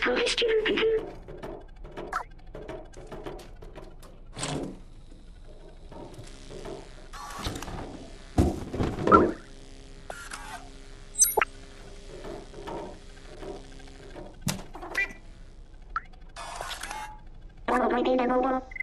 探してる。覚えていたのだ。